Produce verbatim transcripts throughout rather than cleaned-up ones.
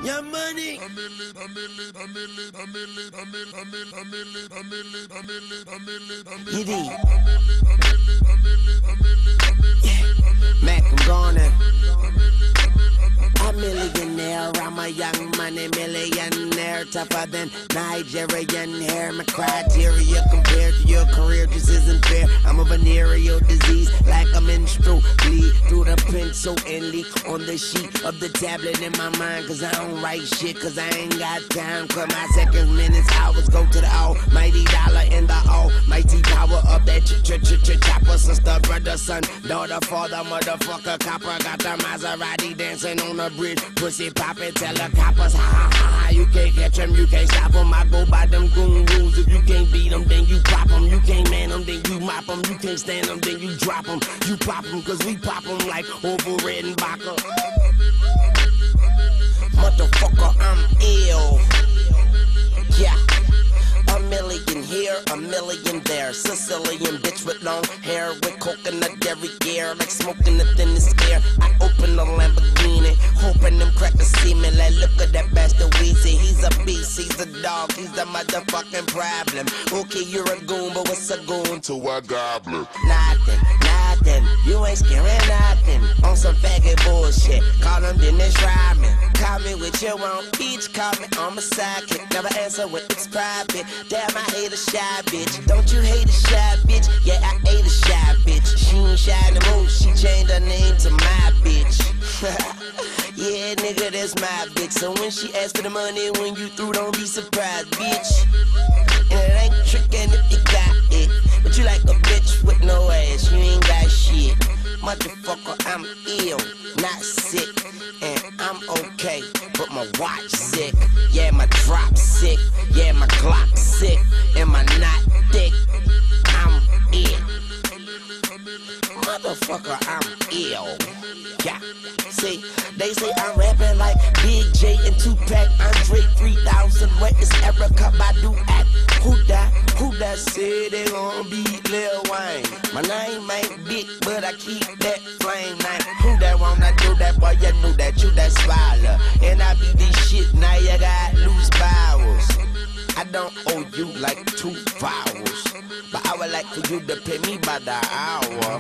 Your money. You did. Mac, I'm gone. A millionaire, I'm a young money millionaire, tougher than Nigerian hair. My criteria compared to your career just isn't fair. I'm a venereal disease, like a menstrual bleed through the pencil and leak on the sheet of the tablet in my mind. Cause I don't write shit, cause I ain't got time. Cause my seconds, minutes, hours go to the almighty dollar and the almighty power of that ch ch ch ch chopper. Sister, brother, son, daughter, father, motherfucker, copper. Got the Maserati dancing on the bridge, pussy poppin', tell the coppers, ha ha ha ha. You can't catch them, you can't stop them. I go by them goon rules. If you can't beat them, then you pop them. You can't man them, then you mop them. You can't stand them, then you drop them. You pop them, cause we pop them like over red and vodka. Motherfucker, I'm ill. Yeah. A million here, a million there. Sicilian bitch with long hair, with coconut dairy gear, like smoking the thinnest air. I open a Lamborghini, hoping them crackers see me. Like, look at that bastard Weezy. He's a beast, he's a dog, he's the motherfucking problem. Okay, you're a goon, but what's a goon to a goblin? Nothing, nothing, you ain't scaring nothing. On some faggot bullshit, call him Dennis Rodman. Call me with your own peach, call me on my sidekick. Never answer when it's private. Damn, I hate a shy bitch. Don't you hate a shy bitch? Yeah, I hate a shy bitch. She ain't shy no more, she changed her name to my bitch. Yeah, nigga, that's my bitch. So when she asks for the money, when you through, don't be surprised, bitch. And it ain't trickin' if you got it. But you like a bitch with no ass, you ain't got shit. Motherfucker, I'm ill, not sick. And I'm okay, but my watch sick. Yeah, my drop sick. Yeah, my Glock sick. And my knot thick. I'm ill. Motherfucker, I'm ill. Yeah. See, they say I'm rapping like Big J and Tupac. Andre three thousand. Where is Erica Badu at? Who that? Who that said they gon' beat Lil Wayne? My name ain't big, but I keep that flame name. Who that wanna do that? Boy, you knew that you that swallow. And I be this shit, now you got loose bowels. I don't owe you like two vowels, but I would like for you to pay me by the hour.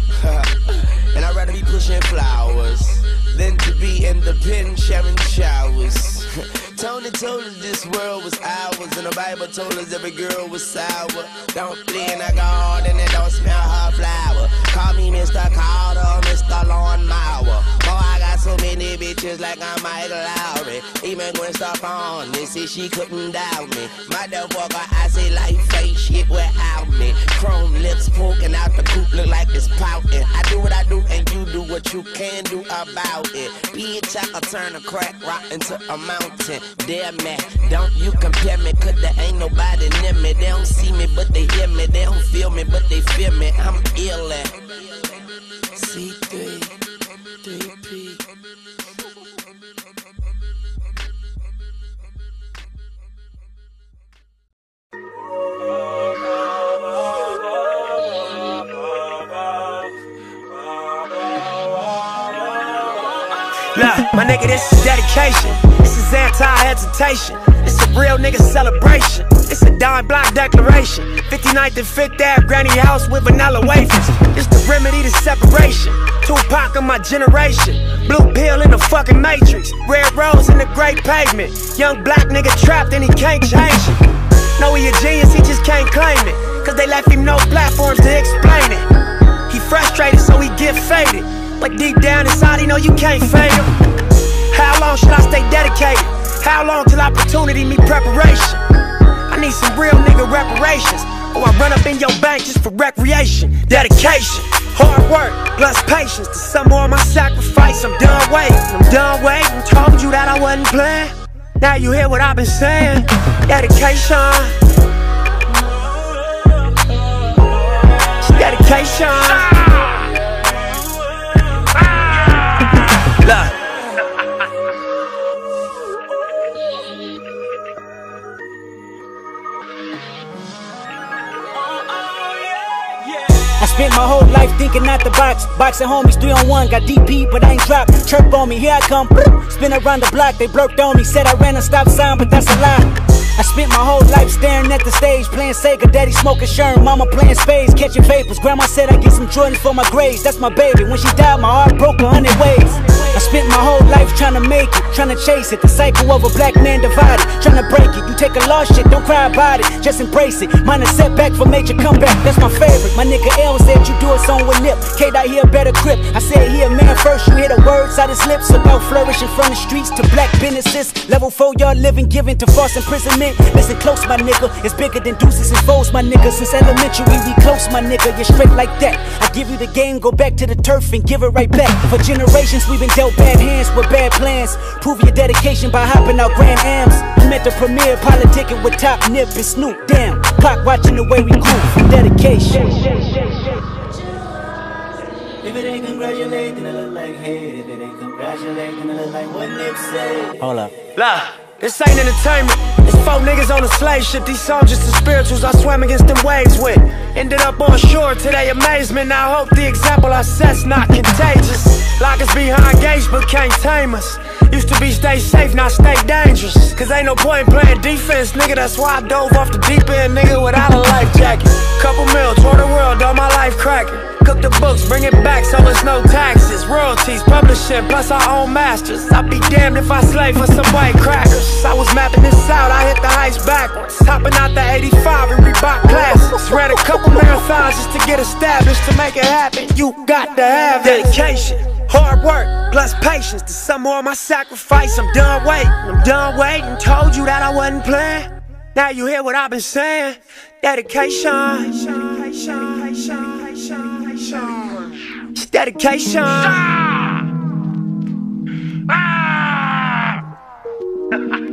And I'd rather be pushing flowers than to be in the pen sharing showers. Tony told us this world was ours, and the Bible told us every girl was sour. Don't play in a garden and don't smell her flower. Call me Mister Carter, Mister Lawnmower. Boy, I got so many bitches like I'm Michael Lowry. Even Gwen Stefani said she couldn't doubt me. Motherfucker, I say life ain't shit without me. Chrome lips poking out the coop, look like it's pouting. I do what I do and you do what you can do about it. Bitch, I can turn a crack rock into a mountain. Damn man, don't you compare me, cause there ain't nobody near me. They don't see me, but they hear me. They don't feel me, but they feel me. I'm ill at C three, three P. Look, my nigga, this is dedication. This is anti-hesitation. This a real nigga celebration. This a dime block declaration. fifty-ninth and fifth Ave granny house with vanilla wafers. This the remedy to separation. Tupac of my generation. Blue pill in the fucking matrix. Red rose in the great pavement. Young black nigga trapped and he can't change it. Know he a genius, he just can't claim it. Cause they left him no platforms to explain it. He frustrated so he get faded. But deep down inside he know you can't fade him. How long should I stay dedicated? How long till opportunity meet preparation? I need some real nigga reparations, or I run up in your bank just for recreation. Dedication, hard work, plus patience. To some more of my sacrifice, I'm done waiting. I'm done waiting, told you that I wasn't playing. Now you hear what I've been saying. Dedication. It's dedication. Look. I spent my whole life thinking out the box. Boxing homies, three on one, got D P, but I ain't dropped. Chirp on me, here I come. Spin around the block, they blurped on me. Said I ran a stop sign, but that's a lie. I spent my whole life staring at the stage, playing Sega, daddy smoking Sherm, mama playing spades, catching vapors. Grandma said I get some Jordans for my grades, that's my baby. When she died, my heart broke a hundred ways. I spent my whole life trying to make it, trying to chase it. The cycle of a black man divided, trying to break it. You take a lost shit, don't cry about it, just embrace it. Mine a setback for major comeback, that's my favorite. My nigga L said you do a song with Nip, K-Dot here better grip. I said he a man first, you hear the words out his lips about flourishing from the streets to black businesses. Level four, y'all living, giving to false imprisonment. Listen close, my nigga, it's bigger than deuces and foes, my nigga. Since elementary, we close, my nigga, you're straight like that. I give you the game, go back to the turf and give it right back. For generations, we've been dealt bad hands with bad plans. Prove your dedication by hopping out Grand Ams. I'm at the premiere, politicking with Top Nip and Snoop. Damn, Pac watching the way we groove from dedication. If it ain't congratulate, then it look like hate. If it ain't congratulate, then it look like what Nip said. Hold up. Look, this ain't entertainment. It's four niggas on a slave ship. These songs just the spirituals I swam against them waves with. Ended up on shore to their amazement. Now I hope the example I set's not contagious. Lock us behind gates but can't tame us. Used to be stay safe, now stay dangerous. Cause ain't no point in playing defense, nigga. That's why I dove off the deep end, nigga, without a life jacket. Couple mil, tour the world, all my life cracking. Cook the books, bring it back so it's no taxes. Royalties, publishing, plus our own masters. I'd be damned if I slave for some white crackers. I was mapping this out, I hit the heights backwards. Hopping out the eighty-five and Reebok classics. Ran a couple marathons just to get established. To make it happen, you got to have dedication, hard work, plus patience. To some more of my sacrifice, I'm done waiting. I'm done waiting, told you that I wasn't playing. Now you hear what I've been saying. Dedication, it's dedication. Ah!